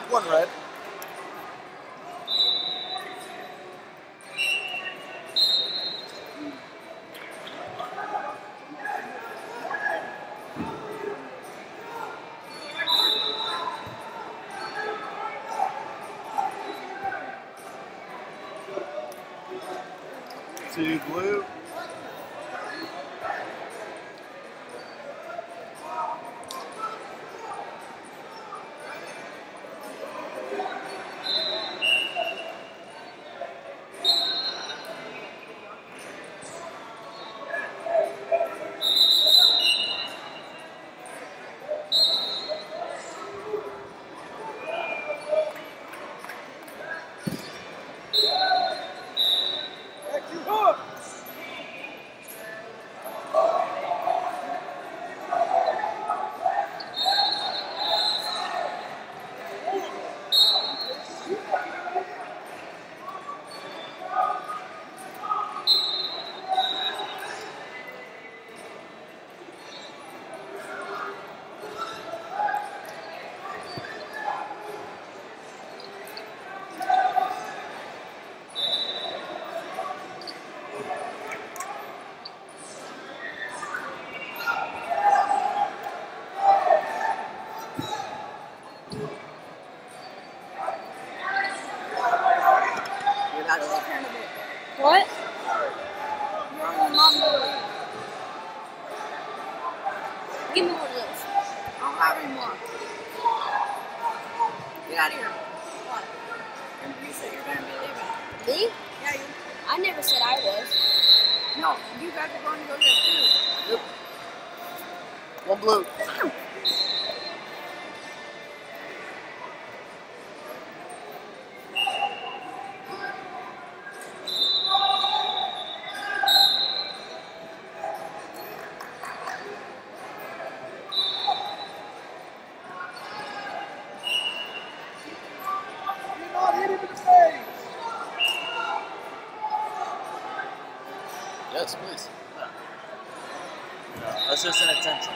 One red. Two blue. What? You're on your mom's board. Give me one of those. I don't have any more. Get out of here. What? You said you're going to be leaving. Me? Yeah, you. I never said I was. No, you guys are going to go get food. Yep. One blue. Yes, please. No, that's just an attention.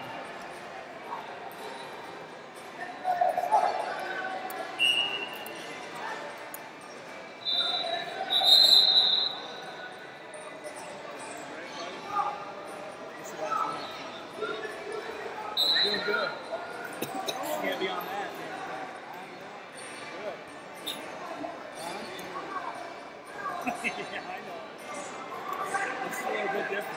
Doing good. You can't be on that. Good. Yeah, I know. It's a little bit different.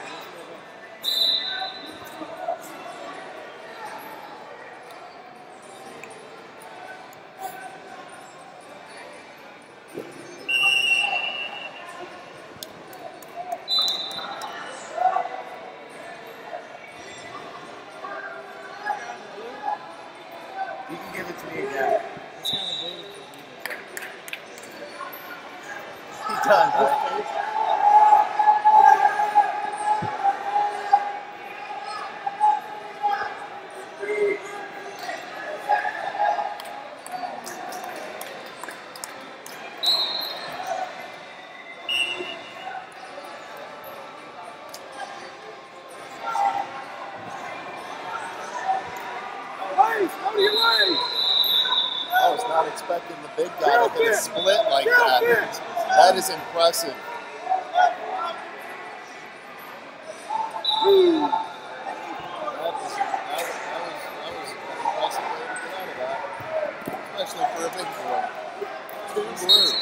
You can give it to me again. It's kind of blue. He's done, right? I was not expecting the big guy to hit a split like that. That is impressive. That was an impressive way to get out of that. Especially for a big boy. Two blue.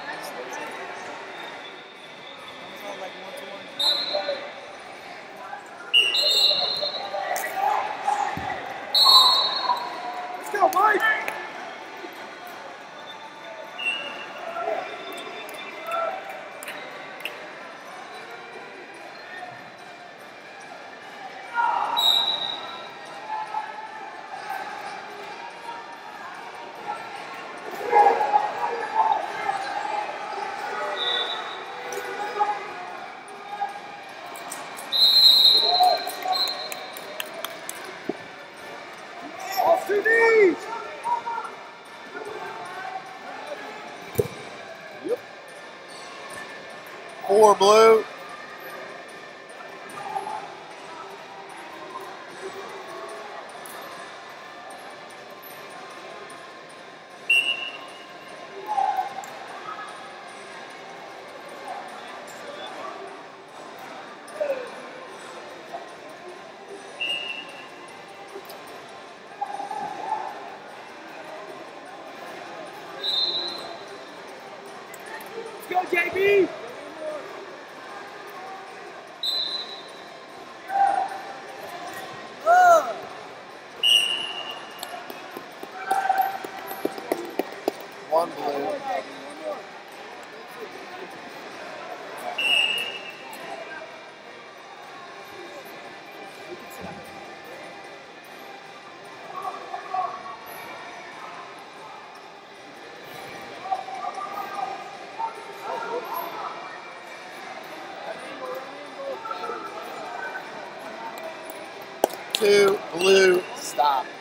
Let's go, Mike! Off to knees! Yep. Four blue. Go, JB! One blue. 2 blue. Stop.